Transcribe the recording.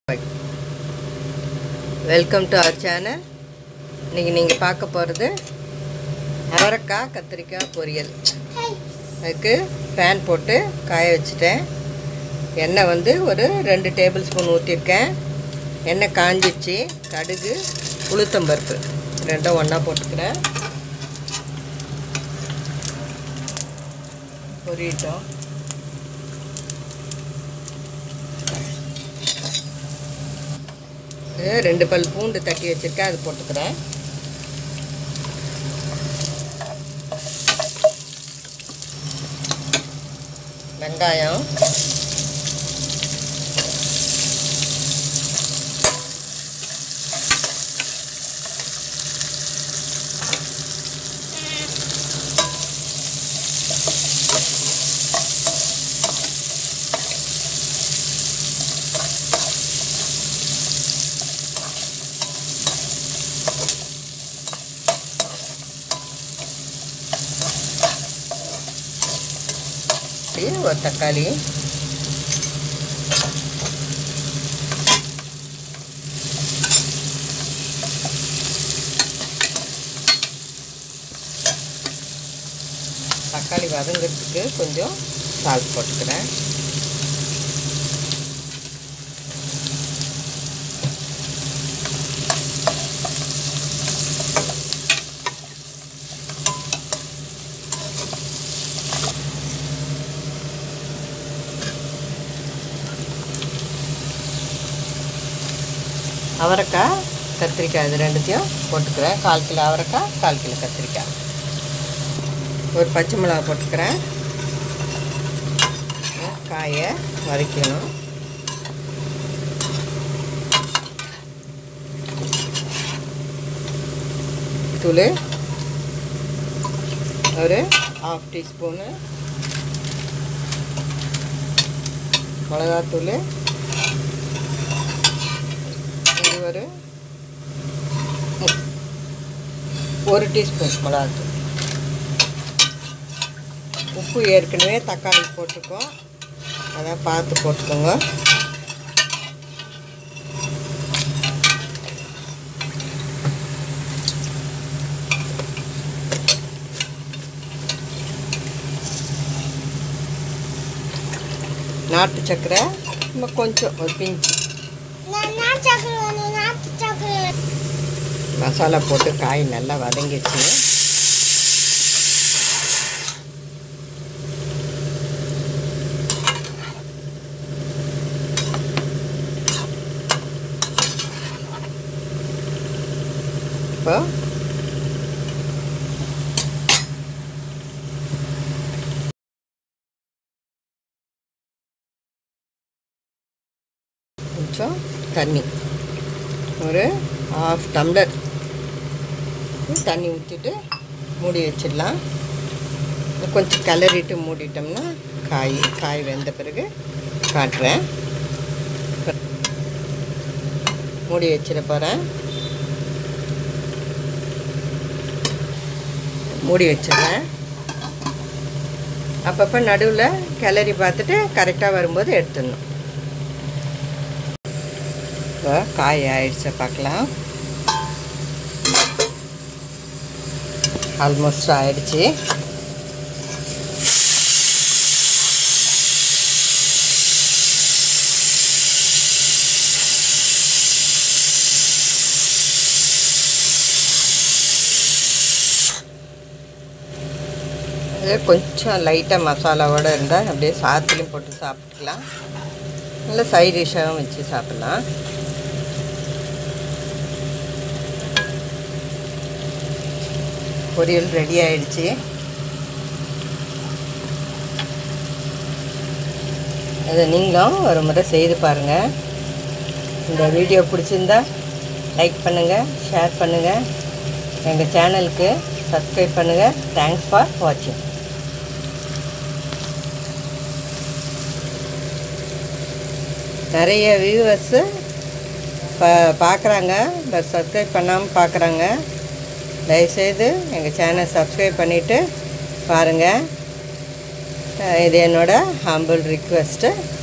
Welcome to our channel. இன்றைக்கி நீங்கள் பார்க்க போகிறது அவரைக்காய் கத்திரிக்காய் பொரியல். அதுக்கு பேன் போட்டு காய வச்சுட்டேன். எண்ணெய் வந்து ஒரு 2 டேபிள் ஸ்பூன் ஊற்றிருக்கேன். எண்ணெய் காஞ்சிச்சு. கடுகு உளுத்தம்பருப்பு ரெண்டும் ஒன்றா போட்டுக்கிறேன். பொரியட்டும். ரெண்டு பல் பூண்டு தட்டி வச்சுருக்கேன், அது போட்டுக்கிறேன். வெங்காயம், ஒரு தக்காளி, தக்காளி வதங்கிறதுக்கு கொஞ்சம் சால்ட் போட்டுக்கிறேன். அவரைக்காய் கத்திரிக்காய் இது ரெண்டுத்தையும் போட்டுக்கிறேன். 1/4 கிலோ அவரைக்காய், 1/4 கிலோ கத்திரிக்காய். ஒரு பச்சை மிளகா போட்டுக்கிறேன். காயை வதக்கணும். தூள் ஒரு 1/2 டீஸ்பூனு, மிளகாத்தூள் ஒரு 1 டீஸ்பூன் மிளகாத்தூள். உப்பு ஏற்கனவே தக்காளி போட்டுக்கோம், அதான் பார்த்து போட்டுக்கோங்க. நாட்டு சக்கரை கொஞ்சம் ஒரு பிஞ்சு, மசாலா போட்டு காய் நல்லா வதங்கிடுச்சு. இப்போ கொஞ்சம் தண்ணி, ஒரு 1/2 டம்ளர் தண்ணி ஊற்றிட்டு மூடி வச்சிடலாம். கொஞ்சம் கிளறிட்டு மூடிட்டோம்னா காய் வெந்த பிறகு காட்டுறேன். மூடி வச்சிட போகிறேன். மூடி வச்சிடுறேன். அப்பப்போ நடுவில் கிளறி பார்த்துட்டு கரெக்டாக வரும்போது எடுத்துடணும். இப்போ காய் ஆயிடுச்சு, பார்க்கலாம். ஆல்மோஸ்ட் ஆயிடுச்சு. இது கொஞ்சம் லைட்டாக மசாலாவோடு இருந்தால் அப்படியே சாத்துலையும் போட்டு சாப்பிட்டுக்கலாம், இல்லை சைட் டிஷ்ஷாகவும் வச்சு சாப்பிட்லாம். பொரியல் ரெடி ஆயிடுச்சு. அதை நீங்களும் ஒரு முறை செய்து பாருங்கள். இந்த வீடியோ பிடிச்சிருந்தா லைக் பண்ணுங்கள், ஷேர் பண்ணுங்கள், எங்கள் சேனலுக்கு சப்ஸ்கிரைப் பண்ணுங்கள். தேங்க்ஸ் ஃபார் வாட்சிங். நிறைய வியூவர்ஸு பார்க்குறாங்க, பட் சப்ஸ்கிரைப் பண்ணாமல் பார்க்குறாங்க. தயவுசெய்து எங்கள் சேனல் சப்ஸ்கிரைப் பண்ணிவிட்டு பாருங்கள். இது என்னோட ஹம்பிள் ரிக்வெஸ்ட்டு.